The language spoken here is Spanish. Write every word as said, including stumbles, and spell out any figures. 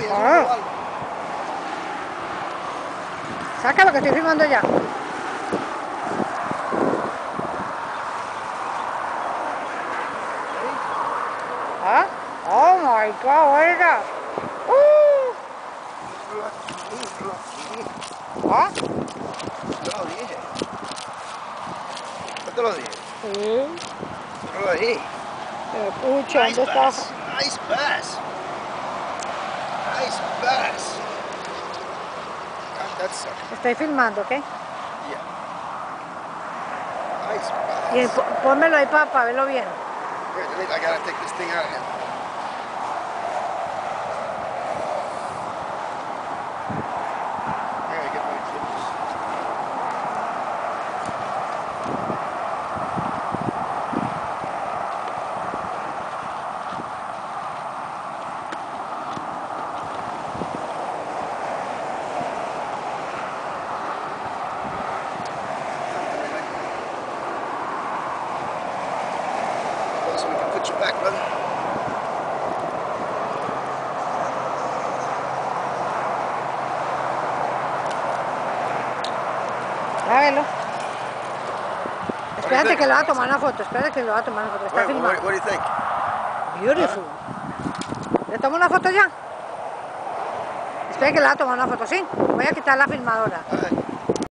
eso Ah. igual. Sácalo que estoy filmando ya. ¿Ah? Oh my god, oiga. Uh. ¿Ah? Te lo dije. No te lo dije. Sí. Te lo dije. Eh, pucha, Nice ¿dónde bass. está? Nice bass. Nice bass. Got that sucker. Estoy filmando, ¿ok? Yeah. Nice bass. Y po- pónmelo ahí para pa verlo bien. Wait, wait, I gotta take this thing out of here. I gotta get my clippers. So we can put you back, brother. Hágalo. Espérate think? que le va a tomar una foto, espérate que le va a tomar una foto. Está What, what, filmando. what do you think? Beautiful. ¿Le tomo una foto ya? Espera que le va a tomar una foto, ¿sí? Voy a quitar la filmadora. All right.